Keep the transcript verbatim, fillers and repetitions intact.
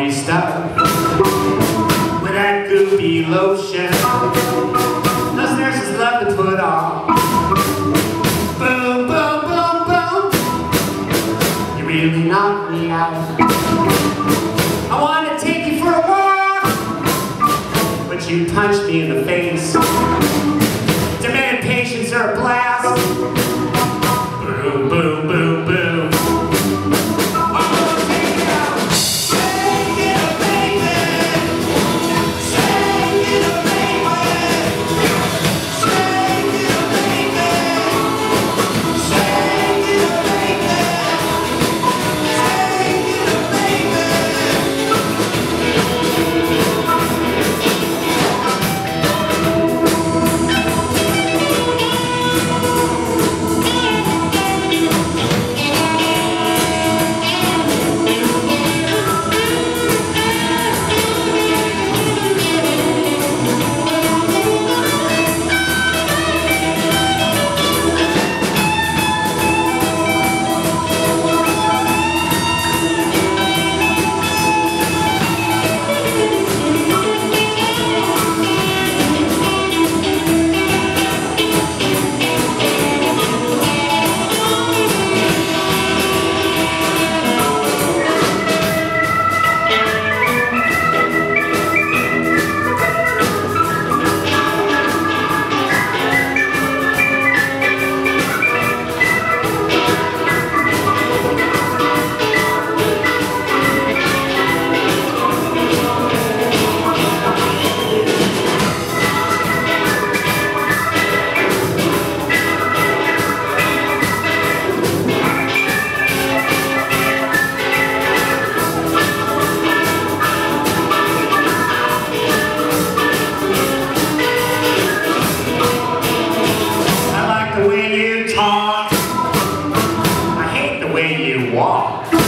me stuck with that goopy lotion those nurses love to put on. Boom, boom, boom, boom. You really knocked me out. I wanted to take you for a walk, but you punched me in the face. Demented patients are a blast. Boom, boom, boom, boom. I hate the way you walk.